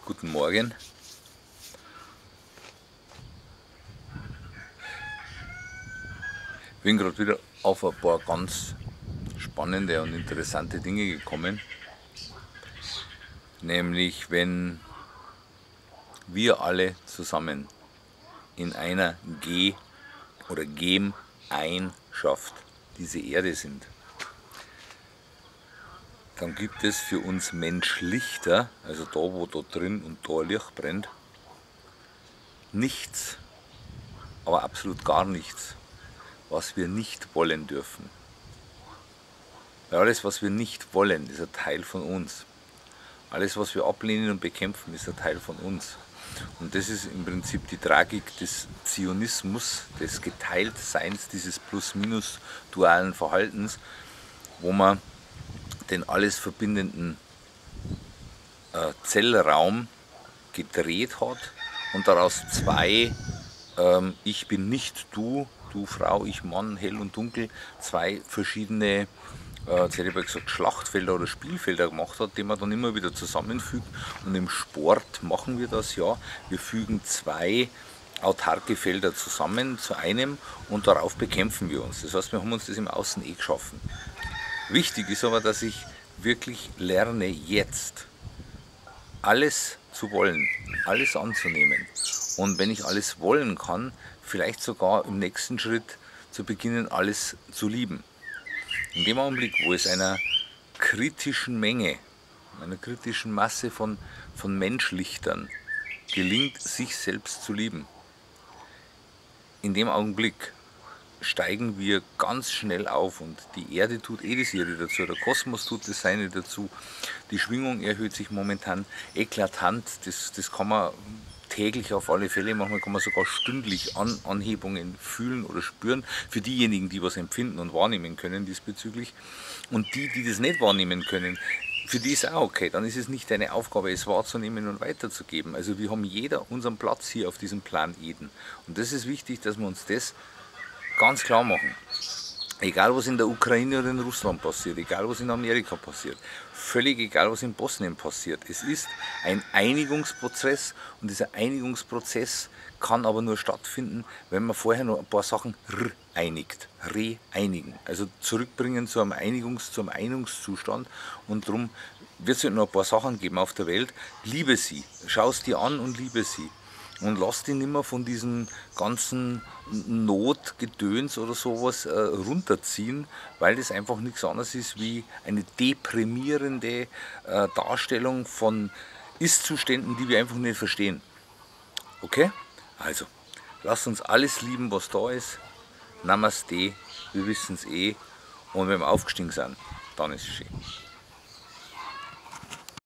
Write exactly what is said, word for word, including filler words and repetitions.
Guten Morgen. Ich bin gerade wieder auf ein paar ganz spannende und interessante Dinge gekommen. Nämlich, wenn wir alle zusammen in einer G- oder Gemeinschaft diese Erde sind, dann gibt es für uns Menschlichter, also da wo da drin und da ein Licht brennt, nichts, aber absolut gar nichts, was wir nicht wollen dürfen. Weil alles, was wir nicht wollen, ist ein Teil von uns. Alles, was wir ablehnen und bekämpfen, ist ein Teil von uns. Und das ist im Prinzip die Tragik des Zionismus, des Geteiltseins, dieses plus-minus-dualen Verhaltens, wo man den alles verbindenden äh, Zellraum gedreht hat und daraus zwei, ähm, ich bin nicht du, du Frau, ich Mann, hell und dunkel, zwei verschiedene, äh, jetzt hätte ich gesagt, Schlachtfelder oder Spielfelder gemacht hat, die man dann immer wieder zusammenfügt. Und im Sport machen wir das ja, wir fügen zwei autarke Felder zusammen zu einem und darauf bekämpfen wir uns. Das heißt, wir haben uns das im Außen eh geschaffen. Wichtig ist aber, dass ich wirklich lerne, jetzt alles zu wollen, alles anzunehmen. Und wenn ich alles wollen kann, vielleicht sogar im nächsten Schritt zu beginnen, alles zu lieben. In dem Augenblick, wo es einer kritischen Menge, einer kritischen Masse von, von Menschlichtern gelingt, sich selbst zu lieben, in dem Augenblick steigen wir ganz schnell auf und die Erde tut eh das ihre dazu, der Kosmos tut das seine dazu, die Schwingung erhöht sich momentan eklatant, das, das kann man täglich auf alle Fälle, manchmal kann man sogar stündlich An Anhebungen fühlen oder spüren, für diejenigen, die was empfinden und wahrnehmen können diesbezüglich, und die, die das nicht wahrnehmen können, für die ist auch okay, dann ist es nicht deine Aufgabe, es wahrzunehmen und weiterzugeben. Also wir haben jeder unseren Platz hier auf diesem Plan Eden und das ist wichtig, dass wir uns das ganz klar machen. Egal was in der Ukraine oder in Russland passiert, egal was in Amerika passiert, völlig egal was in Bosnien passiert, es ist ein Einigungsprozess und dieser Einigungsprozess kann aber nur stattfinden, wenn man vorher noch ein paar Sachen reinigt, reinigen, also zurückbringen zu einem Einigungs-, zum Einigungszustand, und darum wird es noch ein paar Sachen geben auf der Welt. Liebe sie, schau es dir an und liebe sie. Und lass dich nicht mehr von diesem ganzen Notgedöns oder sowas äh, runterziehen, weil das einfach nichts anderes ist wie eine deprimierende äh, Darstellung von Ist-Zuständen, die wir einfach nicht verstehen. Okay? Also, lasst uns alles lieben, was da ist. Namaste, wir wissen es eh. Und wenn wir aufgestiegen sind, dann ist es schön.